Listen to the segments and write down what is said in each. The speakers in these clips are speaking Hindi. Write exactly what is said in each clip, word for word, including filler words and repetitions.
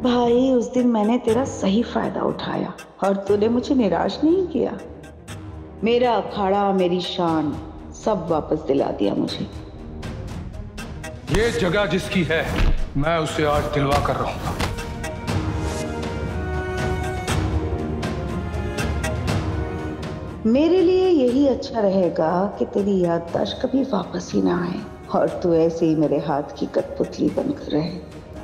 भाई उस दिन मैंने तेरा सही फायदा उठाया और तूने मुझे निराश नहीं किया। मेरा अखाड़ा, मेरी शान सब वापस दिला दिया मुझे। ये जगह जिसकी है मैं उसे आज दिलवा कर रहूंगा। मेरे लिए यही अच्छा रहेगा कि तेरी याददाश्त कभी वापस ही ना आए और तू ऐसे ही मेरे हाथ की कठपुतली बनकर रहे।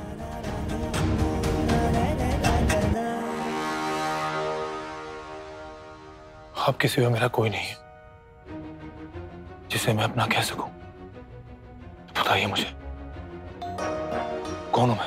आपके सिवा मेरा कोई नहीं है जिसे मैं अपना कह सकूं। बताइए मुझे कौन हूं मैं?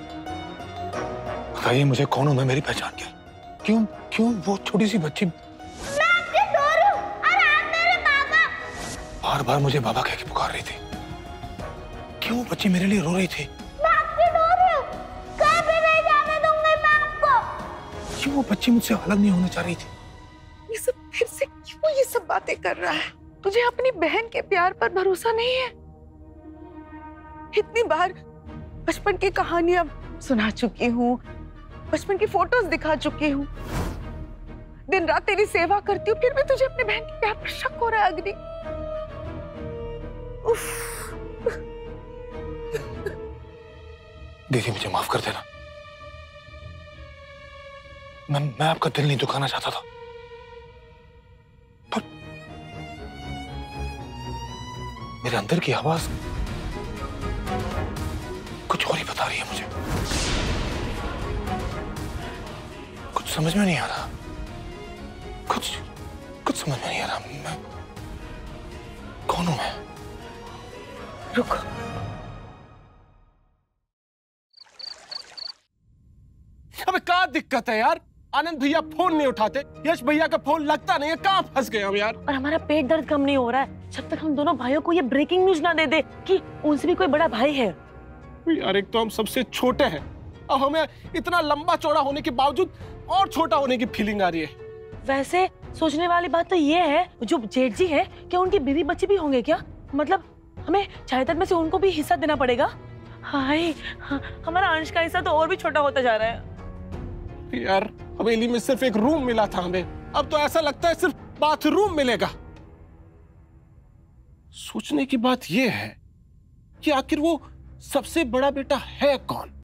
बताइए मुझे कौन हूं मैं? मेरी पहचान क्या है? क्यों क्यों वो छोटी सी बच्ची? मैं आपके डोर हूं और आप मेरे बाबा। बार बार मुझे बाबा कह के पुकार रही थी। क्यों बच्ची मेरे लिए रो रही थी? मैं आपके डोर हूं, कभी नहीं जाने दूंगी मैं आपको। क्यों वो बच्ची मुझसे अलग नहीं होना चाह रही थी? ये सब फिर से क्यों ये सब बातें कर रहा है? तुझे अपनी बहन के प्यार पर भरोसा नहीं है? इतनी बार बचपन की कहानियां सुना चुकी हूँ, बचपन की फोटोज दिखा चुकी हूँ, दिन रात तेरी सेवा करती हूँ, फिर भी तुझे अपने बहन के प्यार पर शक हो रहा है अग्नि। उफ। दीदी मुझे माफ कर देना। मैं मैं आपका दिल नहीं दुखाना चाहता था, पर मेरे अंदर की आवाज कुछ और ही बता रही है मुझे। कुछ समझ में नहीं आ रहा। कुछ कुछ समझ में नहीं आ रहा। मैं कौन हूं मैं? रुको। अबे क्या दिक्कत है यार? आनंद भैया फोन नहीं उठाते, यश भैया का फोन लगता नहीं है, कहाँ फंस गए हम यार? और हमारा पेट दर्द कम नहीं हो रहा है जब तक हम दोनों भाइयों को ये ब्रेकिंग न्यूज ना दे दे कि उनसे भी कोई बड़ा भाई है। यार एक तो हम सबसे छोटे हैं, अब हमें इतना लंबा चौड़ा होने के बावजूद और छोटा होने की फीलिंग आ रही है। वैसे सोचने वाली बात तो ये है, जो जेठ जी है क्या उनकी बीवी बच्चे भी होंगे क्या? मतलब हमें जायदाद में से उनको भी हिस्सा देना पड़ेगा? हाय, हमारा अंश का हिस्सा तो और भी छोटा होता जा रहा है। यार हवेली में सिर्फ एक रूम मिला था हमें, अब तो ऐसा लगता है सिर्फ बाथरूम मिलेगा। सोचने की बात यह है कि आखिर वो सबसे बड़ा बेटा है कौन?